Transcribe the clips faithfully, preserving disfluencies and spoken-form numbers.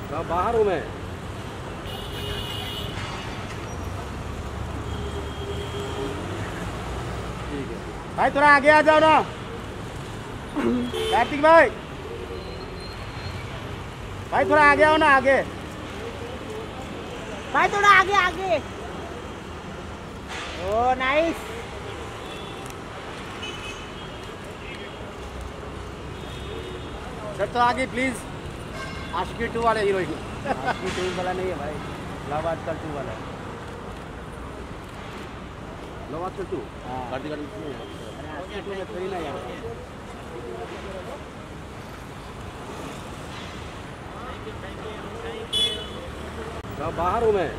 कहाँ बाहर हूँ मैं। ठीक है भाई थोड़ा आगे आ जाओ ना कार्तिक भाई। भाई थोड़ा आगे आओ ना, आगे भाई थोड़ा आगे आगे। ओ नाइस। सर तो आगे प्लीज। आशिकी टू वाले हीरोइन। आशिकी टू वाला नहीं है भाई, लव आजकल टू वाला है। लव आजकल टू कार्तिक आर्यन नहीं है। आशिकी टू में थोड़ी ना यार। कहाँ बाहर हूँ मैं।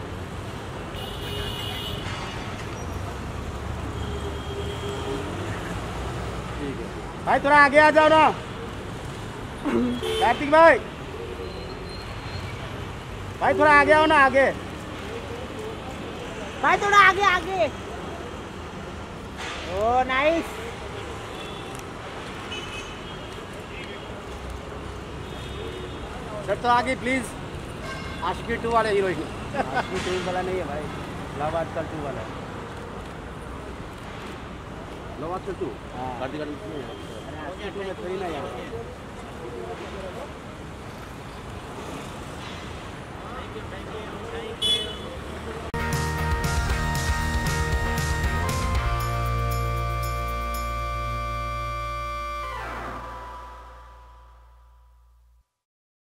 ठीक है भाई थोड़ा आगे आ जाओ ना कार्तिक भाई। भाई थोड़ा आगे आओ ना, आगे भाई थोड़ा आगे आगे। ओ नाइस। सर तो आगे प्लीज। आशिकी टू वाले हीरोइन। आशिकी टू वाला नहीं है भाई, लव आजकल टू वाला है। लव आजकल टू कार्तिक आर्यन नहीं है। आशिकी टू में थोड़ी ना यार। Thank you thank you.